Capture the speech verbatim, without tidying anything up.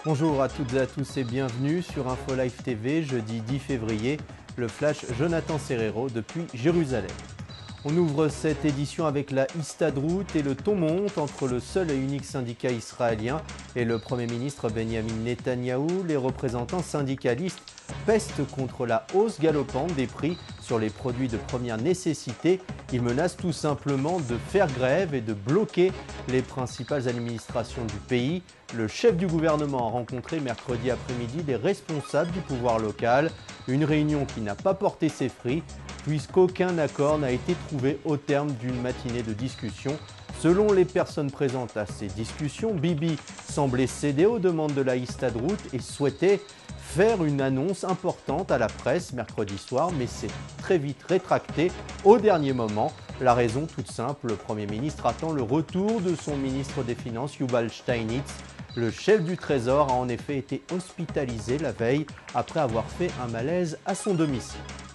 Bonjour à toutes et à tous et bienvenue sur InfoLive T V, jeudi dix février, le flash Jonathan Serrero depuis Jérusalem. On ouvre cette édition avec la Histadrout et le ton monte entre le seul et unique syndicat israélien et le Premier ministre Benjamin Netanyahou. Les représentants syndicalistes pestent contre la hausse galopante des prix sur les produits de première nécessité. Ils menacent tout simplement de faire grève et de bloquer les principales administrations du pays. Le chef du gouvernement a rencontré mercredi après-midi les responsables du pouvoir local. Une réunion qui n'a pas porté ses fruits puisqu'aucun accord n'a été trouvé au terme d'une matinée de discussion. Selon les personnes présentes à ces discussions, Bibi semblait céder aux demandes de la Histadrout et souhaitait faire une annonce importante à la presse mercredi soir, mais s'est très vite rétracté au dernier moment. La raison toute simple, le Premier ministre attend le retour de son ministre des Finances, Yuval Steinitz. Le chef du Trésor a en effet été hospitalisé la veille après avoir fait un malaise à son domicile.